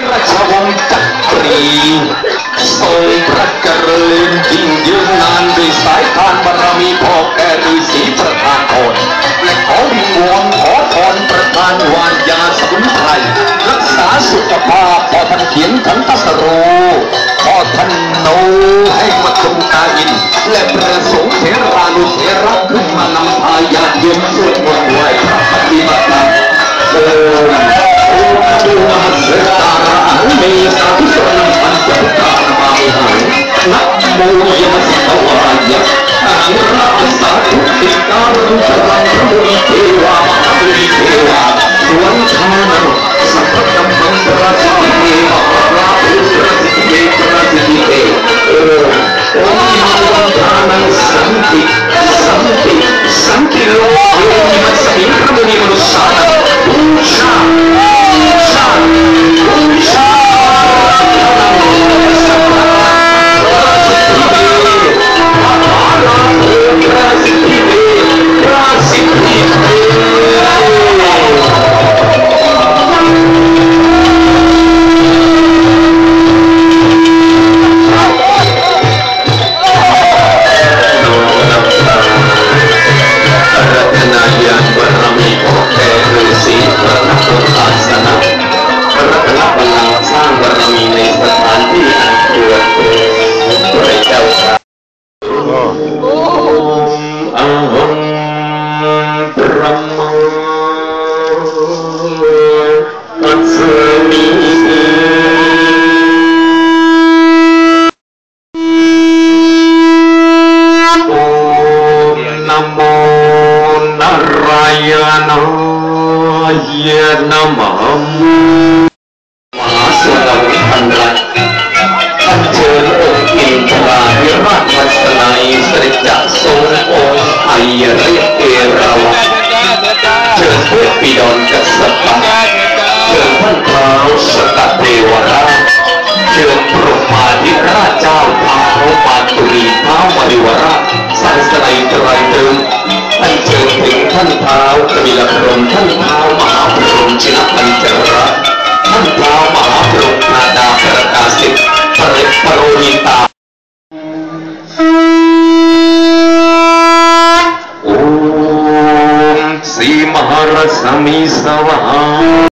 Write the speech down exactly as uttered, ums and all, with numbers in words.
ราชวงศ์จักรีทรงพระเจริญยิ่งยืนนานด้วยสายทานบารมีพ่อแก่ฤาษีประทานพรและขอวิงวอนขอพรประทานวานยาสมุนไพรรักษาสุขภาพพ่อท่านเขียนขันตสโรพ่อท่านโนให้มาชมกาอินและประสงค์เทรานุเทระขึ้นมานำพาญาติโยมสวดมนต์ไหว้พระปฏิบัติธรรมโอ้โอ้ดูมาเสตาระเมสาธุสรณพันธ์พุทธานามาหังนะโมยมสิตวายะอังราสาธุติการุชรังพระมุนีเทวามหามุนีเทวาสวนชานังสัพพะมังสราสิทธิเมมหาราภุสราสิทธิเมสราสิทธิเมโอ้โอ้มังคานังสันติสันติสันติโลกโยนิมัสสมิพระมุนีมนุษย์สานังบูชาบูชาบูชาสีมหาราชมีสวา